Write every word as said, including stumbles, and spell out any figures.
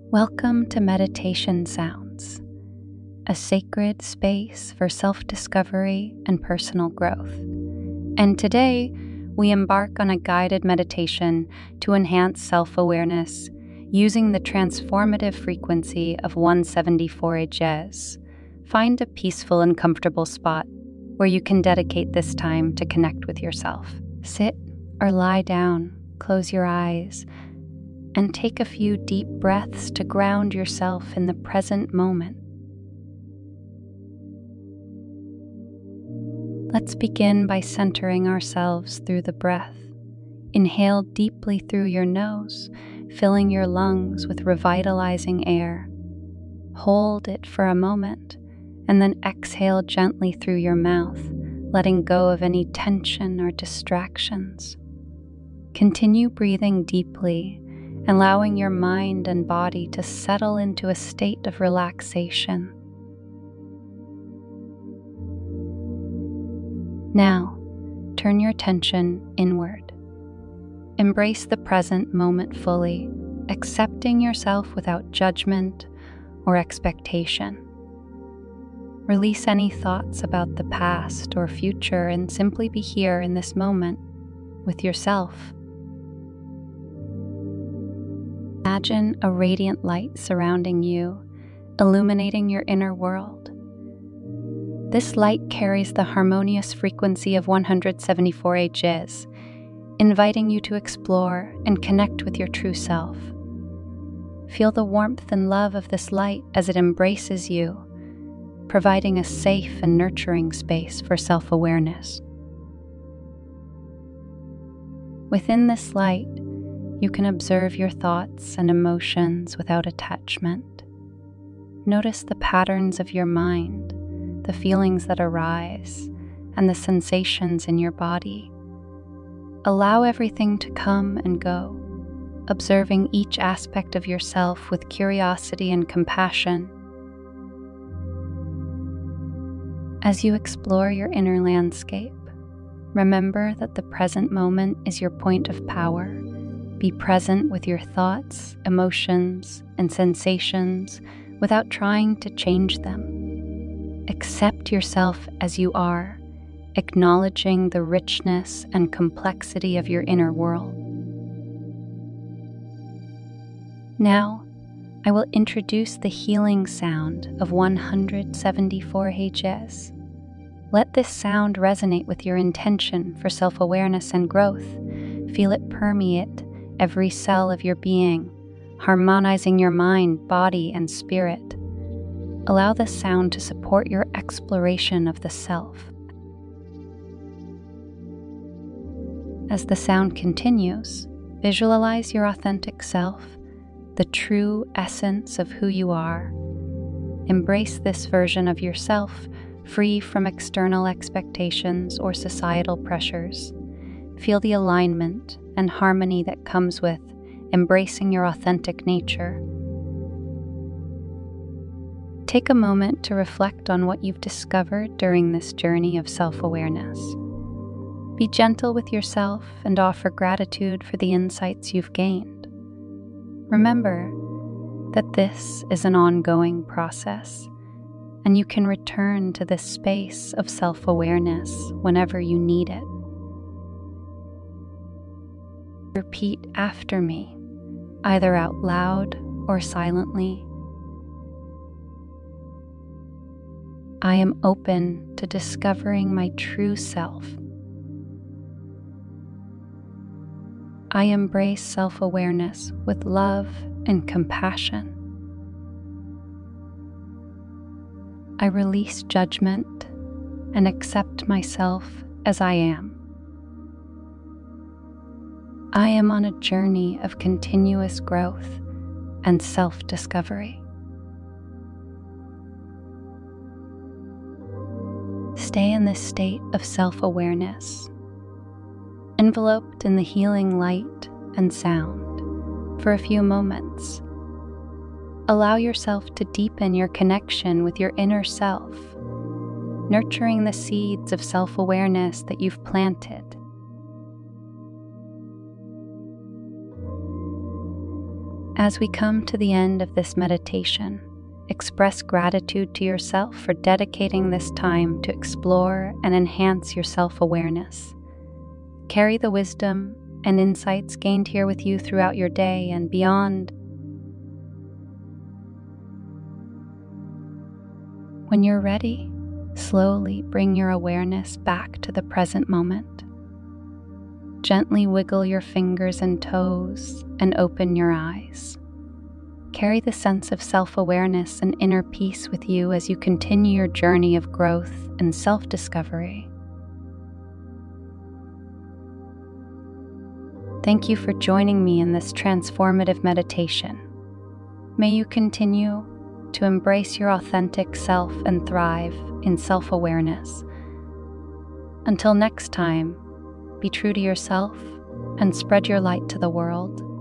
Welcome to Meditation Sounds, a sacred space for self-discovery and personal growth. And today, we embark on a guided meditation to enhance self-awareness using the transformative frequency of one seventy-four Hertz. Find a peaceful and comfortable spot where you can dedicate this time to connect with yourself. Sit or lie down, close your eyes, and take a few deep breaths to ground yourself in the present moment. Let's begin by centering ourselves through the breath. Inhale deeply through your nose, filling your lungs with revitalizing air. Hold it for a moment, and then exhale gently through your mouth, letting go of any tension or distractions. Continue breathing deeply, allowing your mind and body to settle into a state of relaxation. Now, turn your attention inward. Embrace the present moment fully, accepting yourself without judgment or expectation. Release any thoughts about the past or future and simply be here in this moment with yourself. Imagine a radiant light surrounding you, illuminating your inner world. This light carries the harmonious frequency of one seventy-four Hertz, inviting you to explore and connect with your true self. Feel the warmth and love of this light as it embraces you, providing a safe and nurturing space for self-awareness. Within this light, you can observe your thoughts and emotions without attachment. Notice the patterns of your mind, the feelings that arise, and the sensations in your body. Allow everything to come and go, observing each aspect of yourself with curiosity and compassion. As you explore your inner landscape, remember that the present moment is your point of power. Be present with your thoughts, emotions, and sensations without trying to change them. Accept yourself as you are, acknowledging the richness and complexity of your inner world. Now, I will introduce the healing sound of one seventy-four Hertz. Let this sound resonate with your intention for self-awareness and growth. Feel it permeate every cell of your being, harmonizing your mind, body, and spirit. Allow the sound to support your exploration of the self. As the sound continues, visualize your authentic self, the true essence of who you are. Embrace this version of yourself, free from external expectations or societal pressures. Feel the alignment and harmony that comes with embracing your authentic nature. Take a moment to reflect on what you've discovered during this journey of self-awareness. Be gentle with yourself and offer gratitude for the insights you've gained. Remember that this is an ongoing process, and you can return to this space of self-awareness whenever you need it. Repeat after me, either out loud or silently. I am open to discovering my true self. I embrace self-awareness with love and compassion. I release judgment and accept myself as I am. I am on a journey of continuous growth and self-discovery. Stay in this state of self-awareness, enveloped in the healing light and sound, for a few moments. Allow yourself to deepen your connection with your inner self, nurturing the seeds of self-awareness that you've planted. As we come to the end of this meditation, express gratitude to yourself for dedicating this time to explore and enhance your self-awareness. Carry the wisdom and insights gained here with you throughout your day and beyond. When you're ready, slowly bring your awareness back to the present moment. Gently wiggle your fingers and toes and open your eyes. Carry the sense of self-awareness and inner peace with you as you continue your journey of growth and self-discovery. Thank you for joining me in this transformative meditation. May you continue to embrace your authentic self and thrive in self-awareness. Until next time, be true to yourself and spread your light to the world.